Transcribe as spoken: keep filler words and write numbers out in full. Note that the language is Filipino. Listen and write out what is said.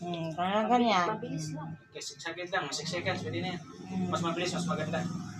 Hmm, kaya ganyan. Mabilis lang. Okay, six seconds lang, six seconds, pwede na yan. Hmm. Mas mabilis, mas maganda.